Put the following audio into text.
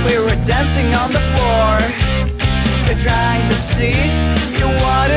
We were dancing on the floor, you're drying the sea, you wanted